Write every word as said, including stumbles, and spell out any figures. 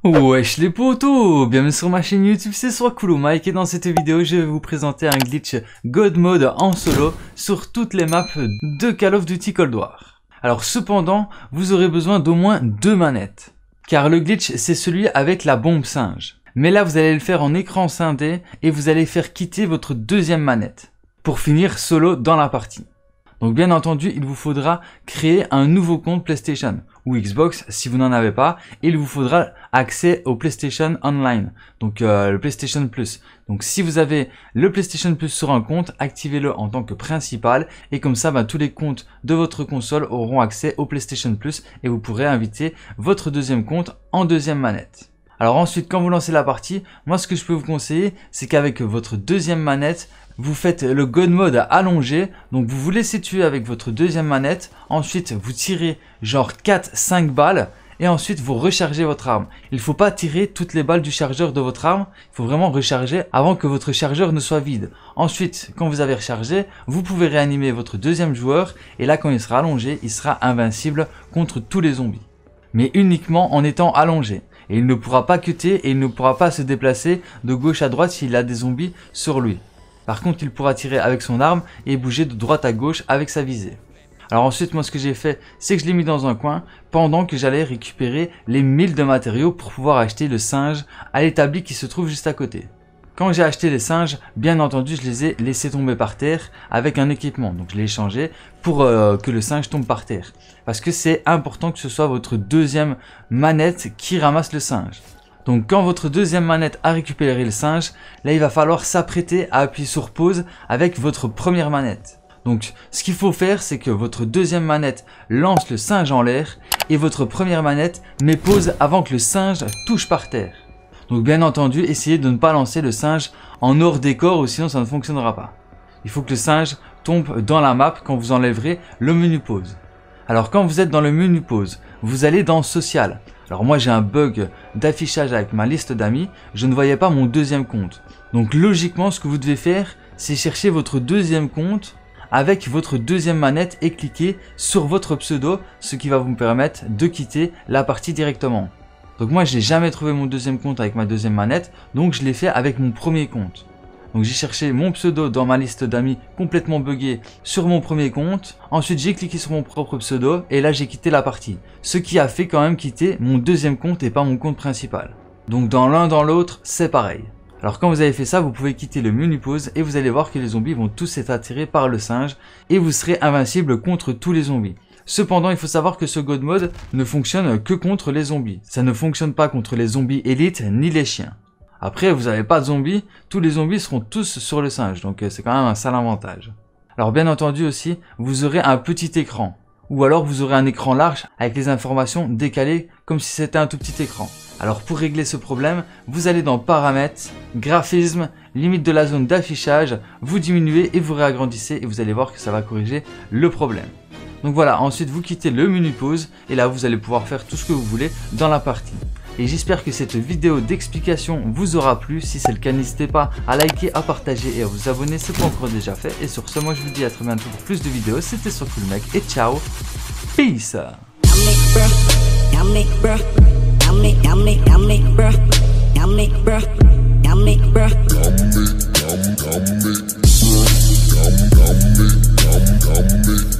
Wesh les potos, bienvenue sur ma chaîne YouTube, c'est Swakulu Mike et dans cette vidéo je vais vous présenter un glitch God Mode en solo sur toutes les maps de Call of Duty Cold War. Alors cependant, vous aurez besoin d'au moins deux manettes, car le glitch c'est celui avec la bombe singe. Mais là vous allez le faire en écran scindé et vous allez faire quitter votre deuxième manette, pour finir solo dans la partie. Donc bien entendu, il vous faudra créer un nouveau compte PlayStation ou Xbox si vous n'en avez pas. Et il vous faudra accès au PlayStation Online, donc euh, le PlayStation Plus. Donc si vous avez le PlayStation Plus sur un compte, activez-le en tant que principal. Et comme ça, bah, tous les comptes de votre console auront accès au PlayStation Plus. Et vous pourrez inviter votre deuxième compte en deuxième manette. Alors ensuite, quand vous lancez la partie, moi ce que je peux vous conseiller, c'est qu'avec votre deuxième manette, vous faites le God Mode allongé, donc vous vous laissez tuer avec votre deuxième manette, ensuite vous tirez genre quatre cinq balles et ensuite vous rechargez votre arme. Il ne faut pas tirer toutes les balles du chargeur de votre arme, il faut vraiment recharger avant que votre chargeur ne soit vide. Ensuite, quand vous avez rechargé, vous pouvez réanimer votre deuxième joueur et là quand il sera allongé, il sera invincible contre tous les zombies. Mais uniquement en étant allongé. Et il ne pourra pas cutter et il ne pourra pas se déplacer de gauche à droite s'il a des zombies sur lui. Par contre, il pourra tirer avec son arme et bouger de droite à gauche avec sa visée. Alors ensuite, moi ce que j'ai fait, c'est que je l'ai mis dans un coin pendant que j'allais récupérer les mille de matériaux pour pouvoir acheter le singe à l'établi qui se trouve juste à côté. Quand j'ai acheté les singes, bien entendu, je les ai laissés tomber par terre avec un équipement. Donc je l'ai échangé pour euh, que le singe tombe par terre. Parce que c'est important que ce soit votre deuxième manette qui ramasse le singe. Donc quand votre deuxième manette a récupéré le singe, là il va falloir s'apprêter à appuyer sur pause avec votre première manette. Donc ce qu'il faut faire, c'est que votre deuxième manette lance le singe en l'air et votre première manette met pause avant que le singe touche par terre. Donc bien entendu, essayez de ne pas lancer le singe en hors décor ou sinon ça ne fonctionnera pas. Il faut que le singe tombe dans la map quand vous enlèverez le menu pause. Alors quand vous êtes dans le menu pause, vous allez dans social. Alors moi j'ai un bug d'affichage avec ma liste d'amis, je ne voyais pas mon deuxième compte. Donc logiquement ce que vous devez faire, c'est chercher votre deuxième compte avec votre deuxième manette et cliquer sur votre pseudo, ce qui va vous permettre de quitter la partie directement. Donc moi je n'ai jamais trouvé mon deuxième compte avec ma deuxième manette, donc je l'ai fait avec mon premier compte. Donc j'ai cherché mon pseudo dans ma liste d'amis complètement buggé sur mon premier compte. Ensuite j'ai cliqué sur mon propre pseudo et là j'ai quitté la partie. Ce qui a fait quand même quitter mon deuxième compte et pas mon compte principal. Donc dans l'un dans l'autre c'est pareil. Alors quand vous avez fait ça, vous pouvez quitter le menu pause et vous allez voir que les zombies vont tous être attirés par le singe et vous serez invincible contre tous les zombies. Cependant, il faut savoir que ce God Mode ne fonctionne que contre les zombies. Ça ne fonctionne pas contre les zombies élites ni les chiens. Après, vous n'avez pas de zombies, tous les zombies seront tous sur le singe, donc c'est quand même un sale avantage. Alors bien entendu aussi, vous aurez un petit écran, ou alors vous aurez un écran large avec les informations décalées comme si c'était un tout petit écran. Alors pour régler ce problème, vous allez dans Paramètres, Graphisme, Limite de la zone d'affichage, vous diminuez et vous réagrandissez et vous allez voir que ça va corriger le problème. Donc voilà, ensuite vous quittez le menu pause et là vous allez pouvoir faire tout ce que vous voulez dans la partie. Et j'espère que cette vidéo d'explication vous aura plu. Si c'est le cas, n'hésitez pas à liker, à partager et à vous abonner, c'est pas encore déjà fait. Et sur ce, moi je vous dis à très bientôt pour plus de vidéos. C'était Swakulu Mike et ciao, peace. Yummy, yum, yummy, yum, yummy, yum, yummy.